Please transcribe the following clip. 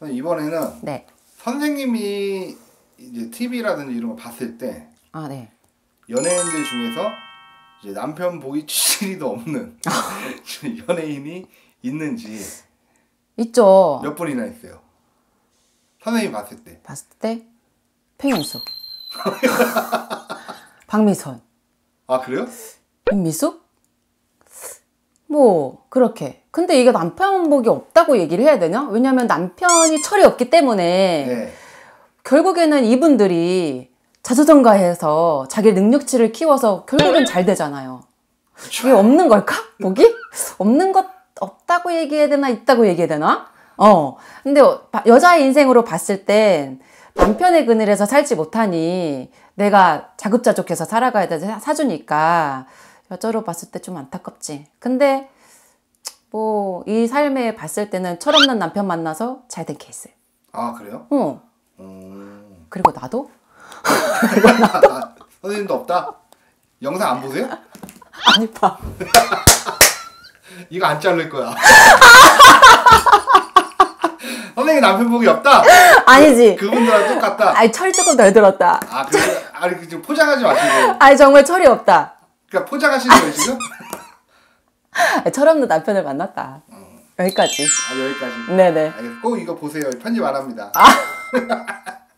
이번에는 네. 선생님이 이제 TV라든지 이런 거 봤을 때 아, 네. 연예인들 중에서 이제 남편 보기 취지도 없는 연예인이 있는지 있죠. 몇 분이나 있어요. 선생님이 봤을 때. 봤을 때 팽현수, 박미선, 아 그래요? 임미숙? 뭐 그렇게. 근데 이게 남편 복이 없다고 얘기를 해야 되냐? 왜냐면 남편이 철이 없기 때문에 네. 결국에는 이분들이 자수성가해서 자기 능력치를 키워서 결국엔 잘 되잖아요. 이게 없는 걸까? 복이? 없는 것 없다고 얘기해야 되나 있다고 얘기해야 되나? 근데 여자의 인생으로 봤을 땐 남편의 그늘에서 살지 못하니 내가 자급자족해서 살아가야 돼 사주니까 여자로 봤을 때 좀 안타깝지. 근데 뭐 이 삶에 봤을 때는 철없는 남편 만나서 잘 된 케이스. 아 그래요? 그리고 나도? 선생님도 없다? 영상 안 보세요? 아니 봐. 이거 안 자를 거야. 선생님 남편 복이 없다? 아니지. 그분들랑 똑같다. 아니 철 조금 덜 들었다. 아니 지금 포장하지 마시고. 아니 정말 철이 없다. 그러니까 포장하시는 거예요 지금? 철없는 남편을 만났다. 여기까지. 여기까지. 네네. 꼭 이거 보세요. 편집 안 합니다.